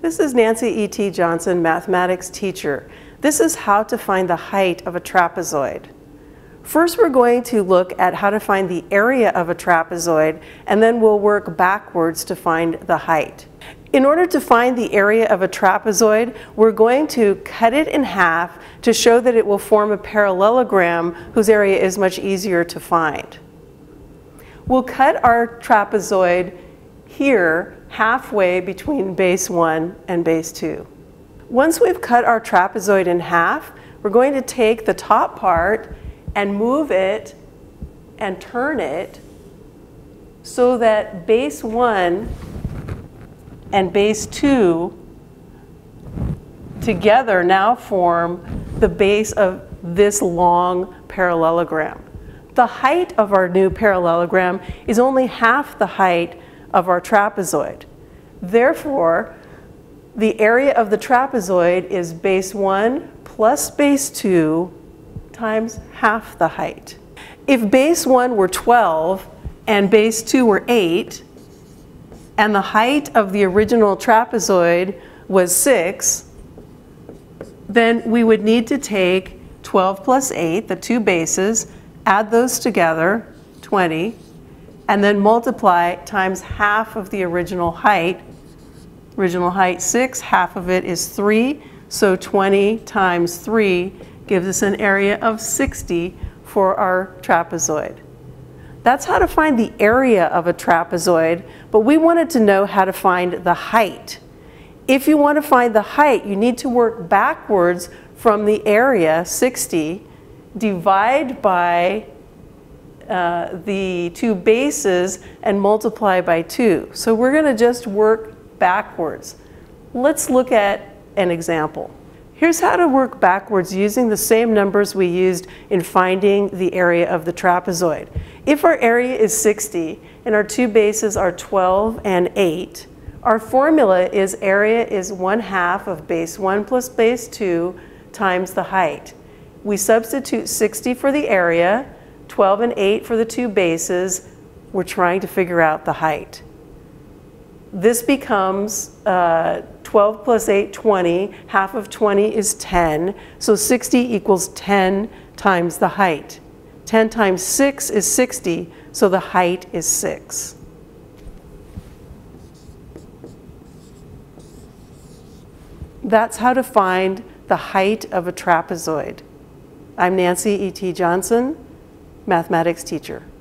This is Nancy E.T. Johnson, mathematics teacher. This is how to find the height of a trapezoid. First, we're going to look at how to find the area of a trapezoid, and then we'll work backwards to find the height. In order to find the area of a trapezoid, we're going to cut it in half to show that it will form a parallelogram whose area is much easier to find. We'll cut our trapezoid here halfway between base 1 and base 2. Once we've cut our trapezoid in half, we're going to take the top part and move it and turn it so that base 1 and base 2 together now form the base of this long parallelogram. The height of our new parallelogram is only half the height of our trapezoid. Therefore, the area of the trapezoid is base 1 plus base 2 times half the height. If base 1 were 12 and base 2 were 8, and the height of the original trapezoid was 6, then we would need to take 12 plus 8, the two bases, add those together, 20, and then multiply times half of the original height. Original height 6, half of it is 3, so 20 times 3 gives us an area of 60 for our trapezoid. That's how to find the area of a trapezoid, but we wanted to know how to find the height. If you want to find the height, you need to work backwards from the area, 60, divide by the two bases and multiply by 2. So we're going to just work backwards. Let's look at an example. Here's how to work backwards using the same numbers we used in finding the area of the trapezoid. If our area is 60 and our two bases are 12 and 8, our formula is area is 1/2 of base 1 plus base 2 times the height. We substitute 60 for the area, 12 and 8 for the two bases. We're trying to figure out the height. This becomes 12 plus 8, 20. Half of 20 is 10. So 60 equals 10 times the height. 10 times 6 is 60, so the height is 6. That's how to find the height of a trapezoid. I'm Nancy E.T. Johnson, mathematics teacher.